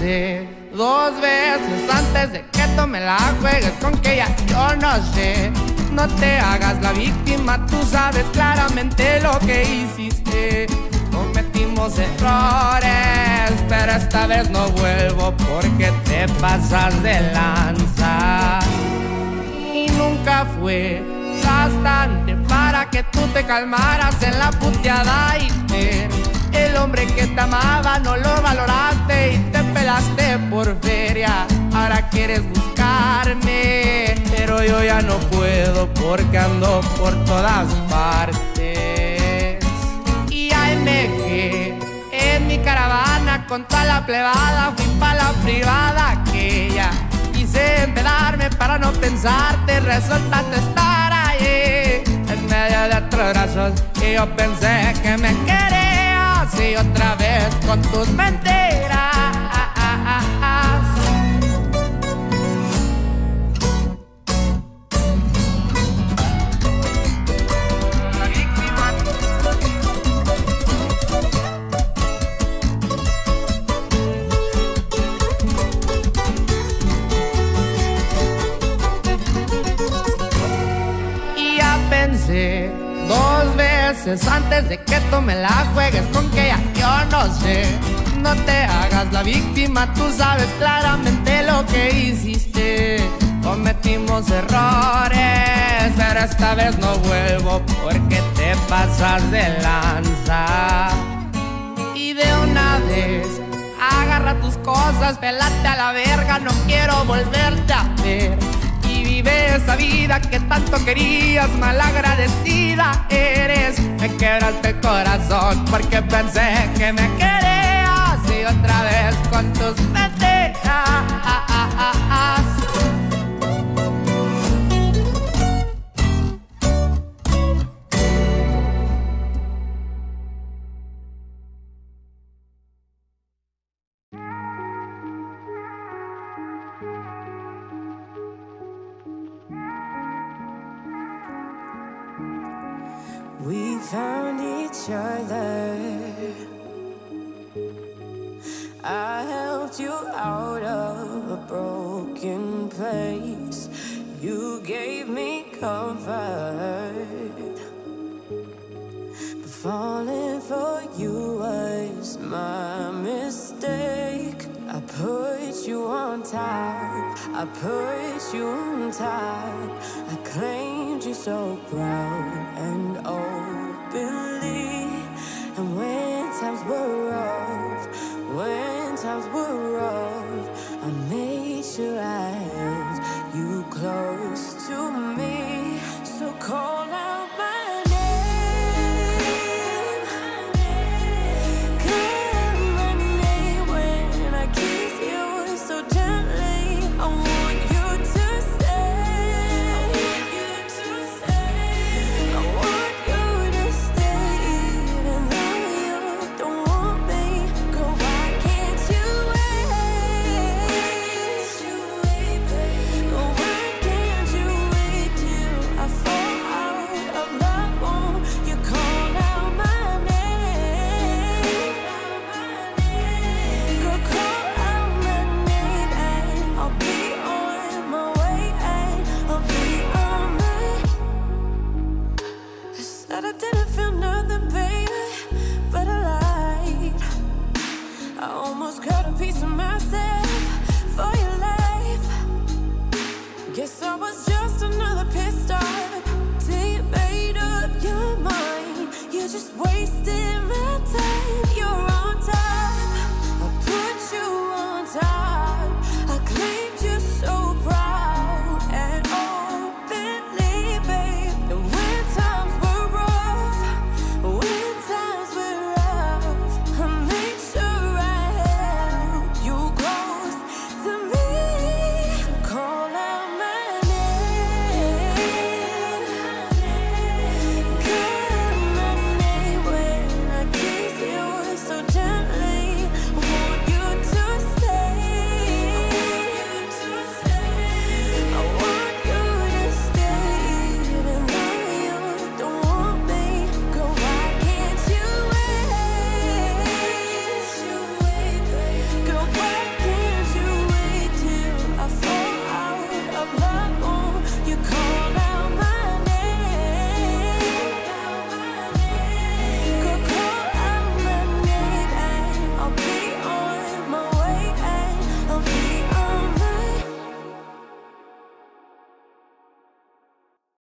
pensé 2 veces antes de que tú me la juegues con que ya yo no sé. No te hagas la víctima, tú sabes claramente lo que hiciste. Cometimos errores, pero esta vez no vuelvo porque te pasas de lanza. Y nunca fue bastante para que tú te calmaras en la puteada y el hombre que te amaba no lo valoraste y te pelaste por feria. Ahora quieres buscarme, pero yo ya no puedo porque ando por todas partes. Y AMG en mi caravana con toda la plebada fui pa' la privada aquella. Quise empedarme para no pensarte, resultaste estar ahí en medio de otros brazos y yo pensé que me querías y otra vez con tus mentiras. Pensé 2 veces antes de que tú me la juegues con que ya yo no sé. No te hagas la víctima, tú sabes claramente lo que hiciste. Cometimos errores, pero esta vez no vuelvo porque te pasas de lanza. Y de una vez agarra tus cosas, pelate a la verga, no quiero volverte a ver. Vive esa vida que tanto querías, malagradecida eres. Me quebraste el corazón porque pensé que me querías y otra vez con tus mentiras. We found each other. I helped you out of a broken place. You gave me comfort. But falling for you was my mistake. I put you on top. I put you on top. I claimed you so proud and openly. And when times were rough, I made sure I held you close to me. So call out my name. Call my name when I kiss you so gently. I want you to stay. I want you to stay, even though you don't want me. Go, why can't you wait? Go, why can't you wait till I fall out of love? Won't you call out my name? Go, call out my name and I'll be on my way. I'll be on my. I said I didn't feel nothing, baby, but I lied. I almost cut a piece of myself.